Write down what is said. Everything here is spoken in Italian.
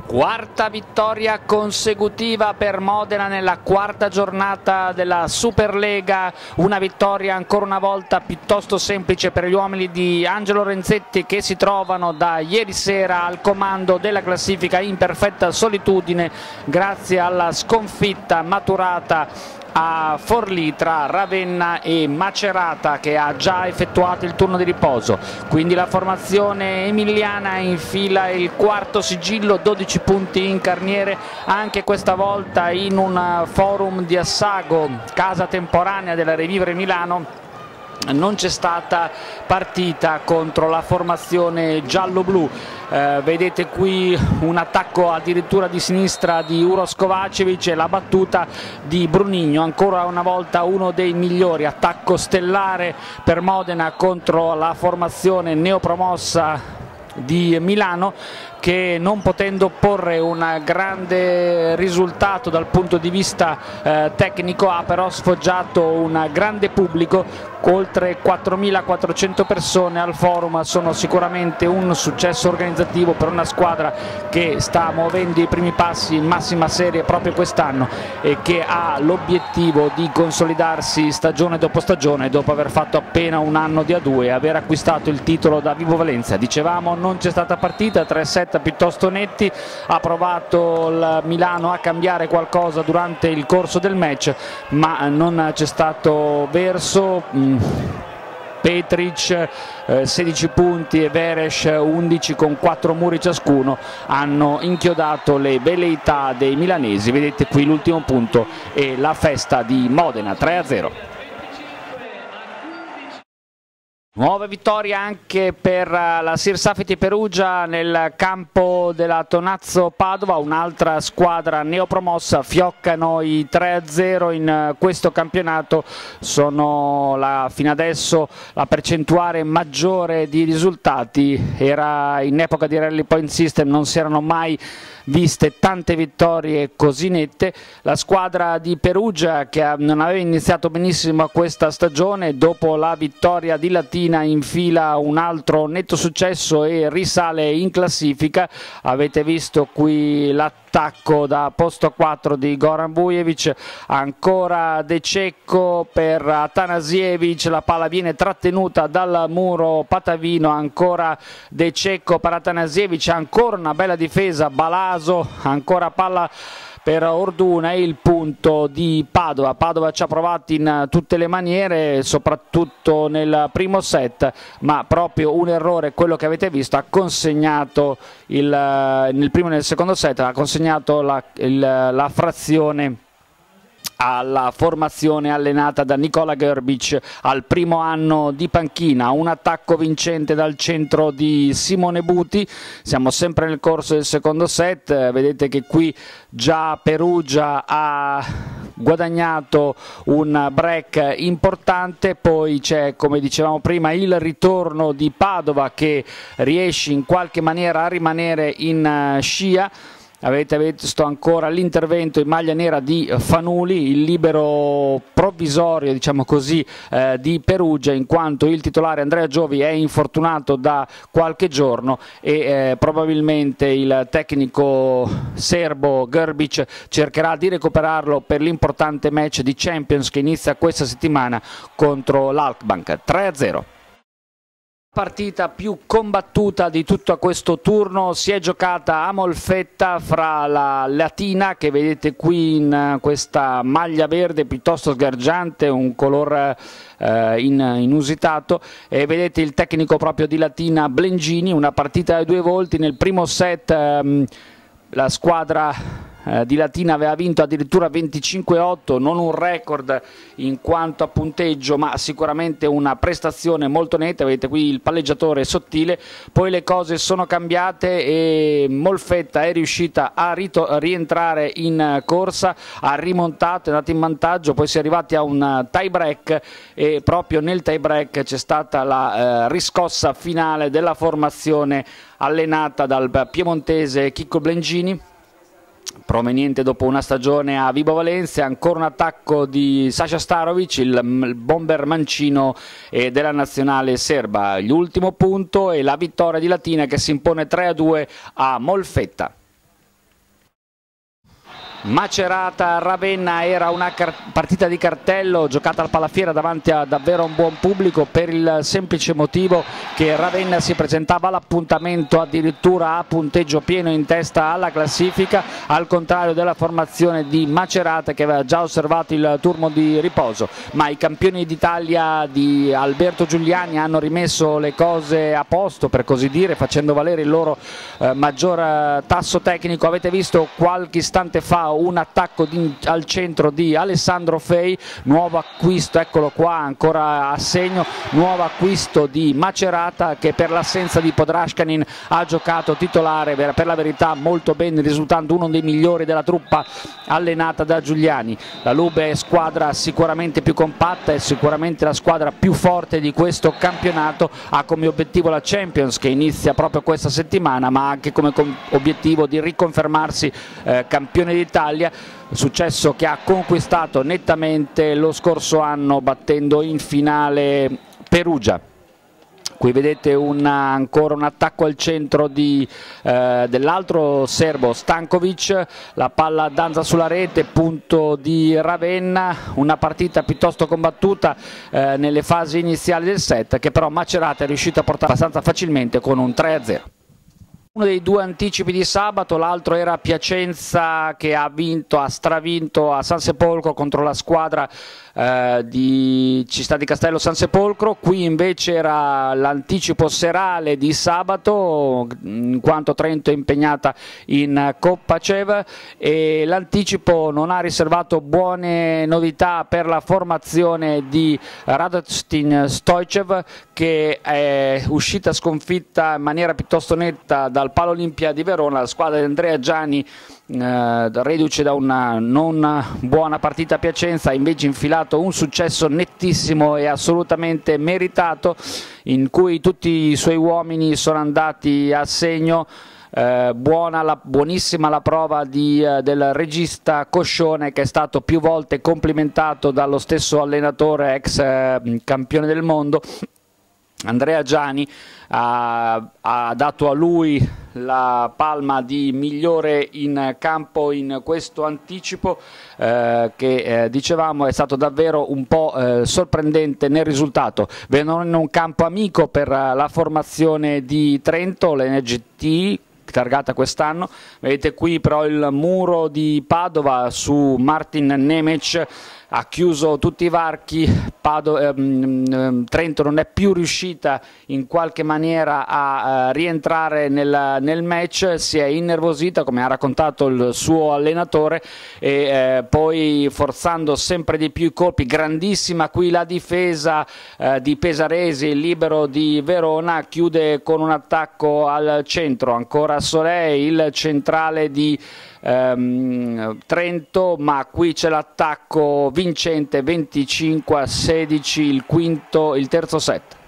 Quarta vittoria consecutiva per Modena nella quarta giornata della Superlega, una vittoria ancora una volta piuttosto semplice per gli uomini di Angelo Renzetti, che si trovano da ieri sera al comando della classifica in perfetta solitudine grazie alla sconfitta maturata a Forlì tra Ravenna e Macerata, che ha già effettuato il turno di riposo. Quindi la formazione emiliana infila il quarto sigillo, 12 punti in carniere, anche questa volta in un forum di Assago, casa temporanea della Revivere Milano. Non c'è stata partita contro la formazione giallo-blu. Vedete qui un attacco addirittura di sinistra di Uros Kovacevic e la battuta di Brunigno, ancora una volta uno dei migliori, attacco stellare per Modena contro la formazione neopromossa di Milano, che non potendo porre un grande risultato dal punto di vista tecnico ha però sfoggiato un grande pubblico. Oltre 4.400 persone al forum sono sicuramente un successo organizzativo per una squadra che sta muovendo i primi passi in massima serie proprio quest'anno e che ha l'obiettivo di consolidarsi stagione dopo stagione, dopo aver fatto appena un anno di A2 e aver acquistato il titolo da Vibo Valentia. Dicevamo, non c'è stata partita, 3-7 piuttosto netti, ha provato il Milano a cambiare qualcosa durante il corso del match, ma non c'è stato verso. Petric 16 punti e Veres 11 con 4 muri ciascuno hanno inchiodato le velleità dei milanesi. Vedete qui l'ultimo punto e la festa di Modena, 3-0. Nuova vittoria anche per la Sirsafiti Perugia nel campo della Tonazzo Padova, un'altra squadra neopromossa. Fioccano i 3-0 in questo campionato, sono fino adesso la percentuale maggiore di risultati. Era in epoca di Rally Point System, non si erano mai viste tante vittorie così nette. La squadra di Perugia, che non aveva iniziato benissimo questa stagione, dopo la vittoria di Latina infila un altro netto successo e risale in classifica. Avete visto qui l'attacco da posto 4 di Goran Vujevic, ancora De Cecco per Atanasievic, la palla viene trattenuta dal muro patavino, ancora De Cecco per Atanasievic, ancora una bella difesa, Balaso, ancora palla per Orduna e il punto di Padova. Padova ci ha provato in tutte le maniere, soprattutto nel primo set, ma proprio un errore, quello che avete visto, ha consegnato nel primo e nel secondo set, ha consegnato la frazione alla formazione allenata da Nikola Grbić al primo anno di panchina. Un attacco vincente dal centro di Simone Buti. Siamo sempre nel corso del secondo set, vedete che qui già Perugia ha guadagnato un break importante, poi c'è, come dicevamo prima, il ritorno di Padova che riesce in qualche maniera a rimanere in scia. Avete visto ancora l'intervento in maglia nera di Fanuli, il libero provvisorio, diciamo così, di Perugia, in quanto il titolare Andrea Giovi è infortunato da qualche giorno e probabilmente il tecnico serbo Grbić cercherà di recuperarlo per l'importante match di Champions che inizia questa settimana contro l'Alkbank. 3-0. Partita più combattuta di tutto questo turno si è giocata a Molfetta fra la Latina, che vedete qui in questa maglia verde piuttosto sgargiante, un color inusitato, e vedete il tecnico proprio di Latina Blengini. Una partita ai due volti. Nel primo set la squadra di Latina aveva vinto addirittura 25-8, non un record in quanto a punteggio, ma sicuramente una prestazione molto netta. Vedete qui il palleggiatore sottile. Poi le cose sono cambiate e Molfetta è riuscita a rientrare in corsa, ha rimontato, è andato in vantaggio, poi si è arrivati a un tie break e proprio nel tie break c'è stata la riscossa finale della formazione allenata dal piemontese Chicco Blengini, proveniente dopo una stagione a Vibo Valentia. Ancora un attacco di Sasha Starovic, il bomber mancino della nazionale serba. L'ultimo punto e la vittoria di Latina che si impone 3-2 a Molfetta. Macerata-Ravenna era una partita di cartello giocata al Palafiera davanti a davvero un buon pubblico, per il semplice motivo che Ravenna si presentava all'appuntamento addirittura a punteggio pieno in testa alla classifica, al contrario della formazione di Macerata che aveva già osservato il turno di riposo. Ma i campioni d'Italia di Alberto Giuliani hanno rimesso le cose a posto, per così dire, facendo valere il loro maggior tasso tecnico. Avete visto qualche istante fa un attacco al centro di Alessandro Fei, nuovo acquisto, eccolo qua ancora a segno, nuovo acquisto di Macerata che per l'assenza di Podraščanin ha giocato titolare per la verità molto bene, risultando uno dei migliori della truppa allenata da Giuliani. La Lube è squadra sicuramente più compatta, è sicuramente la squadra più forte di questo campionato, ha come obiettivo la Champions che inizia proprio questa settimana, ma anche come obiettivo di riconfermarsi campione d'Italia, successo che ha conquistato nettamente lo scorso anno battendo in finale Perugia. Qui vedete ancora un attacco al centro dell'altro serbo Stankovic, la palla danza sulla rete, punto di Ravenna, una partita piuttosto combattuta nelle fasi iniziali del set che però Macerata è riuscito a portare abbastanza facilmente con un 3-0. Uno dei due anticipi di sabato, l'altro era Piacenza che ha stravinto a San Sepolcro contro la squadra di Città di Castello San Sepolcro. Qui invece era l'anticipo serale di sabato, in quanto Trento è impegnata in Coppa CEV, e l'anticipo non ha riservato buone novità per la formazione di Radostin Stoičev, che è uscita sconfitta in maniera piuttosto netta dal Palo Olimpia di Verona. La squadra di Andrea Giani, reduce da una non buona partita a Piacenza, ha invece infilato un successo nettissimo e assolutamente meritato, in cui tutti i suoi uomini sono andati a segno. Buonissima la prova del regista Coscione, che è stato più volte complimentato dallo stesso allenatore, ex campione del mondo. Andrea Giani ha dato a lui la palma di migliore in campo in questo anticipo che dicevamo è stato davvero un po' sorprendente nel risultato. Vengono in un campo amico per la formazione di Trento, l'NGT targata quest'anno. Vedete qui però il muro di Padova su Martin Nemec ha chiuso tutti i varchi. Trento non è più riuscita in qualche maniera a rientrare nel match, si è innervosita come ha raccontato il suo allenatore e poi forzando sempre di più i colpi. Grandissima qui la difesa di Pesaresi, libero di Verona, chiude con un attacco al centro, ancora Solé, il centrale di Trento, ma qui c'è l'attacco vincente, 25-16 il terzo set.